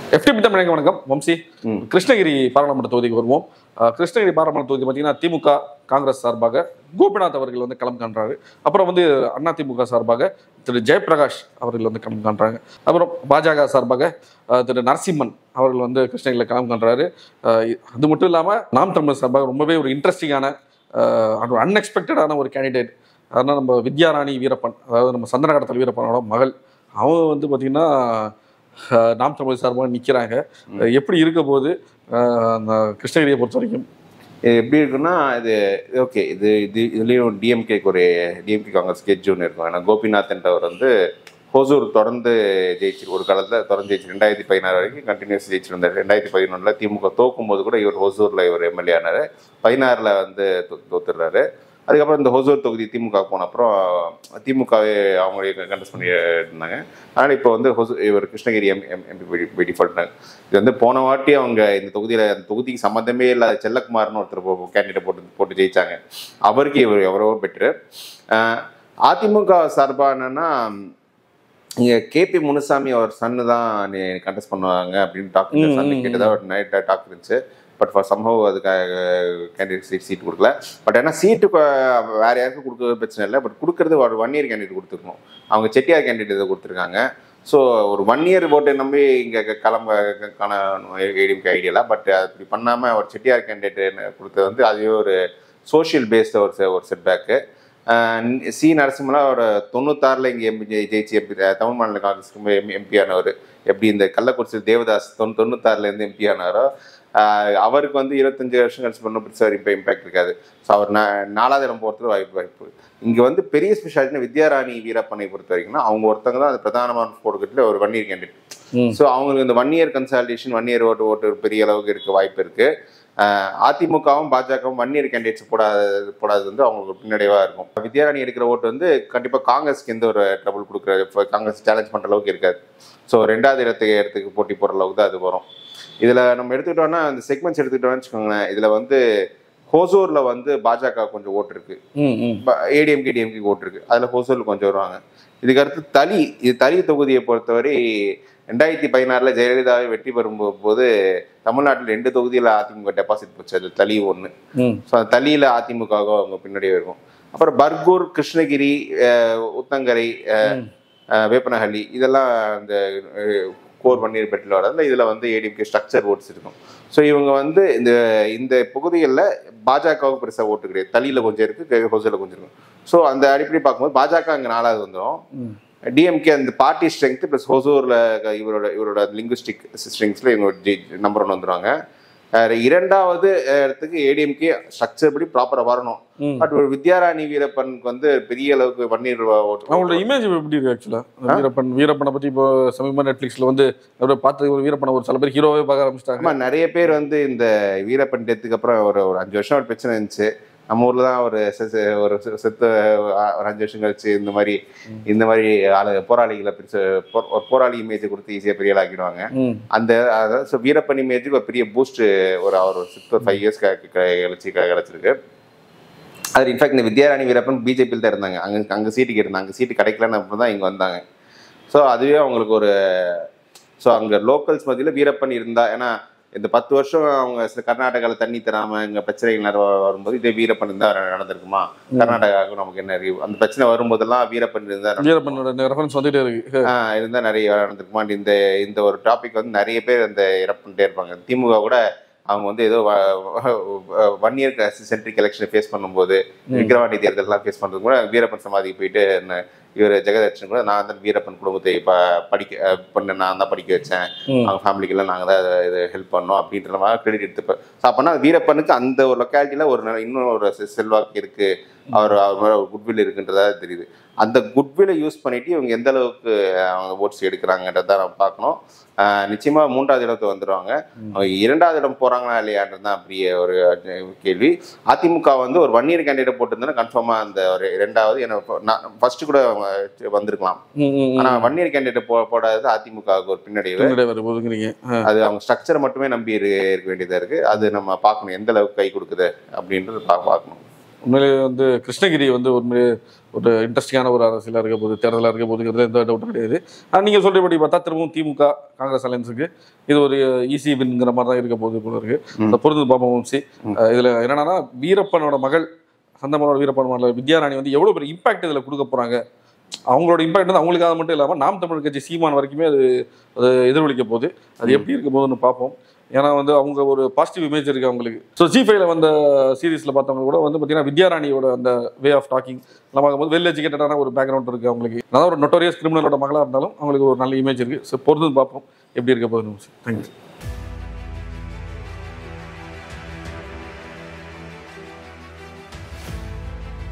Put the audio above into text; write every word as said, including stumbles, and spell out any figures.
FTP தமிழக வணக்கம். வம்சி. கிருஷ்ணகிரி பாராளுமன்ற தொகுதிக்கு வருவோம். கிருஷ்ணகிரி பாராளுமன்ற தொகுதி பார்த்தீங்கன்னா திமுக காங்கிரஸ் சார்பாக கோபிநாத் அவர்கள் வந்து களம் காண்றாரு. அப்புறம் வந்து அண்ணா திமுக சார்பாக திரு ஜெயபிரகாஷ் அவர்கள் வந்து களம் காண்றாங்க. அப்புறம் பாஜக சார்பாக திரு நரசிம்மன் அவர்கள் வந்து கிருஷ்ணகிரியில் களம் காண்றாரு. அது மட்டும் இல்லாமல் நாம் தமிழர் சார்பாக ரொம்பவே ஒரு இன்ட்ரெஸ்டிங்கான அன்எக்ஸ்பெக்டடான ஒரு கேண்டிடேட், அதனால் நம்ம வித்யா ராணி வீரப்பன், அதாவது நம்ம சந்தன கடத்தல் வீரப்பனோட மகள், அவங்க வந்து பார்த்திங்கன்னா நாம் தமிழ் சார்பாக நிற்கிறாங்க. எப்படி இருக்க போது அந்த கிருஷ்ணகிரியை பொறுத்த வரைக்கும் எப்படி இருக்குன்னா, இது ஓகே, இது இது இதுலேயும் டிஎம்கேக்கு ஒரு டிஎம்கே காங்கிரஸ் ஸ்கெட்ச் ஒன்று இருக்கும். ஏன்னா கோபிநாத் என்றவர் வந்து ஹொசூர் தொடர்ந்து ஜெயிச்சு ஒரு காலத்தில் தொடர்ந்து ஜெயிச்சு ரெண்டாயிரத்தி பதினாறு வரைக்கும் கண்டினியூஸ் ஜெயிச்சிருந்தார். ரெண்டாயிரத்தி பதினொன்றில் திமுக தோக்கும் போது கூட இவர் ஹொசூரில் இவர் எம்எல்ஏ ஆனார். பதினாறில் வந்து தோத்துடுறாரு. அதுக்கப்புறம் இந்த ஹொசூர் தொகுதி திமுக போன அப்புறம் திமுகவே அவங்களே கண்டஸ்ட் பண்ணி இருந்தாங்க. அதனால் இப்போ வந்து ஹொசூர் இவர் Krishnagiri M M MP by டிஃபால்ட்னாங்க. இது வந்து போன வாட்டி அவங்க இந்த தொகுதியில் அந்த தொகுதிக்கு சம்மந்தமே இல்லாத செல்லக்குமார்னு ஒருத்தர் கேண்டிடேட் போட்டு போட்டு ஜெயிச்சாங்க. அவருக்கு இவர் எவ்வளவோ பெட்ரு. அதிமுக சார்பாக என்னன்னா, இங்கே கேபி முனுசாமி அவர் சன்னு தான் கண்டஸ்ட் பண்ணுவாங்க அப்படின்னு டாக் சன்னு கேட்டதாக ஒரு நைட் டாக் இருந்துச்சு. பட் ஃபார் சம்ஹவ் அதுக்காக கேண்டிடேட் சீட் சீட் கொடுக்கல. பட் ஏன்னா சீட்டு வேறு யாருக்கும் கொடுக்க பிரச்சனை இல்லை. பட் கொடுக்குறது ஒரு ஒன் இயர் கேண்டிடேட் கொடுத்துருக்கணும். அவங்க செட்டியார் கேண்டிடேட் இதை கொடுத்துருக்காங்க. ஸோ ஒரு ஒன் இயர் போட்டு நம்பி இங்கே கிளம்ப காண ஏடிஎம்கே ஐடியலா. பட் அப்படி பண்ணாமல் ஒரு செட்டியார் கேண்டிடேட் கொடுத்தது வந்து அதுவே ஒரு சோஷியல் பேஸ்டு ஒரு ஒரு செட்பேக்கு. சி நரசிம்மலாம் ஒரு தொண்ணூத்தாறில் இங்கே எம்பி ஜெயிச்சு எம்பி தமிழ் மாநில காங்கிரஸுக்கு எம் எம்பி ஆனவர். எப்படி இந்த கள்ளக்குறிச்சி தேவதாஸ் தொண்ணூ தொண்ணூத்தாறுலேருந்து எம்பி ஆனாரோ, அவருக்கு வந்து இருபத்தஞ்சு வருஷம் கழிச்சு பண்ண பெருசாக இப்போ இம்பேக்ட் இருக்காது. ஸோ அவர் நா நாலாவது இடம் போகிறதுக்கு வாய்ப்பு வாய்ப்பு இங்கே வந்து பெரிய ஸ்பெஷாலிட்டினா வித்யா ராணி வீரப்பனை பொறுத்த வரைக்கும்னா அவங்க ஒருத்தங்க தான் அது பிரதானமான போடுறதுல ஒரு ஒன் இயர் கேண்டிடேட். ஸோ அவங்களுக்கு இந்த one year consultation one year ஓட்டு ஓட்டு பெரிய அளவுக்கு இருக்க வாய்ப்பு இருக்குது. அதிமுகவும் பாஜகவும் ஒன் இயர் கேண்டிடேட்ஸ் போடாது போடாது வந்து அவங்களுக்கு பின்னடைவாக இருக்கும். வித்யாராணி எடுக்கிற ஓட்டு வந்து கண்டிப்பாக காங்கிரஸ்க்கு எந்த ஒரு ட்ரபிள் கொடுக்குறது, இப்போ காங்கிரஸ் சேலஞ்ச் பண்ணுற அளவுக்கு இருக்காது. ஸோ ரெண்டாவது இடத்துக்கு இடத்துக்கு போட்டி போடுற அளவுக்கு தான் அது வரும். இதில் நம்ம எடுத்துக்கிட்டோம்னா இந்த செக்மெண்ட்ஸ் எடுத்துக்கிட்டோம்னு வச்சுக்கோங்களேன். இதில் வந்து ஹோசூரில் வந்து பாஜக கொஞ்சம் ஓட்டு இருக்கு, ஏடிஎம்கே டிஎம்கே ஓட்டு இருக்கு. அதில் ஹோசூரில் கொஞ்சம் வருவாங்க. இதுக்கு அடுத்து தளி, இது தளி தொகுதியை பொறுத்தவரை ரெண்டாயிரத்தி பதினாறில் ஜெயலலிதாவை வெற்றி பெறும் போது தமிழ்நாட்டில் ரெண்டு தொகுதியில் அதிமுக டெபாசிட் போச்சு. அது தளி ஒன்று. ஸோ அந்த தளியில் அதிமுக அவங்க பின்னாடியே இருக்கும். அப்புறம் பர்கூர், கிருஷ்ணகிரி, உத்தங்கரை, வேப்பனஹள்ளி இதெல்லாம் அந்த கோர் ஒன் இயர் பெட்டில் வர்றதுல இதில் வந்து ஏடிஎம்கே ஸ்ட்ரக்சர் ஓட்ஸ் இருக்கும். ஸோ இவங்க வந்து இந்த இந்த பகுதிகளில் பாஜகவுக்கு பெருசாக ஓட்டு கிடையாது. தளியில் கொஞ்சம் இருக்குது, ஹொசூரில் கொஞ்சம் இருக்கும். ஸோ அந்த அடிப்படை பார்க்கும்போது பாஜக அங்கே நாலாவது வந்துடும். டிஎம்கே அந்த பார்ட்டி ஸ்ட்ரென்த் ப்ளஸ் ஹொசூரில் இவரோட இவரோட லிங்குஸ்டிக் ஸ்ட்ரெங்ஸில் இவங்க நம்பர் ஒன்று வந்துடுவாங்க. இரண்டாவது இடத்துக்கு ஏடிஎம்கே ஸ்ட்ரக்சர் படி ப்ராப்பராக வரணும். பட் ஒரு வித்யாராணி வீரப்பனுக்கு வந்து பெரிய அளவுக்கு பன்னீர் ஓட்டு. அவங்களோட இமேஜ் எப்படி இருக்கு ஆக்சுவலாக? வீரப்பன் வீரப்பனை பற்றி இப்போ சமீப நெட்ஃப்ளிக்ஸில் வந்து பார்த்து ஒரு வீரப்பனை ஒரு சில பேர் ஹீரோவே பார்க்க ஆரம்பிச்சிட்டாங்க. ஆமாம், நிறைய பேர் வந்து இந்த வீரப்பன் டெத்துக்கு அப்புறம் ஒரு ஒரு அஞ்சு வருஷம் ஒரு பிரச்சனை இருந்துச்சு. நம்ம ஊரில் தான் ஒரு ஒரு செத்து ஒரு அஞ்சு வருஷம் கழிச்சு இந்த மாதிரி இந்த மாதிரி ஆளு போராளிகளை பிரிச்சு ஒரு போராளி இமேஜ் கொடுத்து ஈஸியாக பெரிய ஆள் ஆக்கிடுவாங்க. அந்த அதாவது வீரப்பன் இமேஜுக்கு ஒரு பெரிய பூஸ்ட் ஒரு அவர் சிக்ஸ் ஃபைவ் இயர்ஸ் கழிச்சு கிடச்சிருக்கு. அது இன்ஃபேக்ட் இந்த வித்யாராணி வீரப்பன் பிஜேபியில் தான் இருந்தாங்க. அங்கே அங்கே சீட்டுக்கு இருந்தாங்க. அங்கே சீட்டு கிடைக்கலன்னு அப்புறம் தான் இங்கே வந்தாங்க. ஸோ அதுவே அவங்களுக்கு ஒரு ஸோ அங்கே லோக்கல்ஸ் மத்தியில் வீரப்பன் இருந்தா, ஏன்னா இந்த பத்து வருஷம் அவங்க கர்நாடகாவில் தண்ணி தராமல் இங்கே பிரச்சனைகள் நிறைய வரும்போது இதே வீரப்பன் இருந்தால் நடந்திருக்குமா? கர்நாடகாவுக்கு நமக்கு என்ன அறிவு? அந்த பிரச்சனை வரும்போதெல்லாம் வீரப்பன் இருந்தால் வீரப்பனோட ரெஃபரன்ஸ் வந்துட்டே இருக்கு. ஆஹ் இருந்தால் நிறைய நடந்திருக்குமா? இந்த இந்த ஒரு டாபிக் வந்து நிறைய பேர் அந்த இறப்பு பண்ணிட்டே இருப்பாங்க. திமுக கூட அவங்க வந்து ஏதோ ஒன் இயர் சென்ட்ரிக் எலெக்ஷனை ஃபேஸ் பண்ணும்போது விக்கிரவாண்டி தேர்தல்லாம் ஃபேஸ் பண்ணுறது கூட வீரப்பன் சமாதிக்கு போயிட்டு இவர் ஜெகதட்சன் கூட நான் தான் வீரப்பன் குடும்பத்தை இப்போ படிக்க பண்ண நான் தான் படிக்க வச்சேன், அவங்க ஃபேமிலிக்கெல்லாம் நாங்கள் தான் இது ஹெல்ப் பண்ணோம் அப்படின்ற மாதிரி கிரெடிட் எடுத்துப்பேன். ஸோ அப்போனா வீரப்பனுக்கு அந்த ஒரு லொக்காலிட்டியில் ஒரு இன்னும் ஒரு செல்வாக்கு இருக்குது, அவர் அவர் மேலே ஒரு குட்வில் இருக்குன்றதா தெரியுது. அந்த குட்வில்லை யூஸ் பண்ணிட்டு இவங்க எந்த அளவுக்கு அவங்க ஓட்ஸ் எடுக்கிறாங்கன்றத நம்ம பார்க்கணும். நிச்சயமாக மூன்றாவது இடத்துக்கு வந்துடுவாங்க. அவங்க இரண்டாவது இடம் போகிறாங்களா இல்லையான்றது தான் அப்படியே ஒரு கேள்வி. அதிமுக வந்து ஒரு ஒன் இயர் கேண்டிடேட் போட்டிருந்தோன்னா கன்ஃபார்மாக அந்த ஒரு ரெண்டாவது ஏன்னா ஃபர்ஸ்ட் கூட வந்திருக்கலாம். ஆனால் ஒன் இயர் கேண்டிடேட் போ போடாதது அதிமுகவுக்கு ஒரு பின்னடைவு. அது அவங்க ஸ்ட்ரக்சரை மட்டுமே நம்பி இருக்க வேண்டியதாக இருக்குது. அது நம்ம பார்க்கணும் எந்த அளவுக்கு கை கொடுக்குது அப்படின்றது பார்க்கணும். உண்மையிலேயே வந்து கிருஷ்ணகிரி வந்து உண்மையிலே ஒரு இன்ட்ரெஸ்டிங்கான ஒரு அரசியலாக இருக்க போது, தேர்தலாக இருக்க போதுங்கிறது எந்த டவுட்டும் கிடையாது. ஆனால் நீங்கள் சொல்கிறபடி பார்த்தா திரும்பவும் திமுக காங்கிரஸ் அலையன்ஸுக்கு இது ஒரு ஈஸி வின்ங்கிற மாதிரி தான் இருக்க போகுது போல இருக்கு. இந்த பொருந்து பாபா வம்சி இதில் என்னன்னா வீரப்பனோட மகள் சந்தமனோட வீரப்பன் மகள் வித்யாராணி வந்து எவ்வளோ பெரிய இம்பாக்ட் இதில் கொடுக்க போகிறாங்க. அவங்களோட இம்பாக்ட் வந்து அவங்களுக்காக மட்டும் இல்லாமல் நாம் தமிழர் கட்சி சீமான் வரைக்குமே அது அது எதிரொலிக்க போகுது. அது எப்படி இருக்க போகுதுன்னு பார்ப்போம். ஏன்னா வந்து அவங்க ஒரு பாசிட்டிவ் இமேஜ் இருக்குது அவங்களுக்கு. ஸோ ஜி ஃபைவ்ல வந்த சீரீஸில் பார்த்தவங்க கூட வந்து பார்த்தீங்கன்னா வித்யாராணியோட அந்த வே ஆஃப் டாக்கிங் எல்லாம் பார்க்கும்போது வெல் எஜுகேட்டடான ஒரு பேக்ரவுண்ட் இருக்குது அவங்களுக்கு. அதாவது ஒரு நொட்டோரியஸ் கிரிமினலோட மகளாக இருந்தாலும் அவங்களுக்கு ஒரு நல்ல இமேஜ் இருக்குது. ஸோ பொறுத்து பார்ப்போம் எப்படி இருக்க போகுதுன்னு. தேங்க்யூ.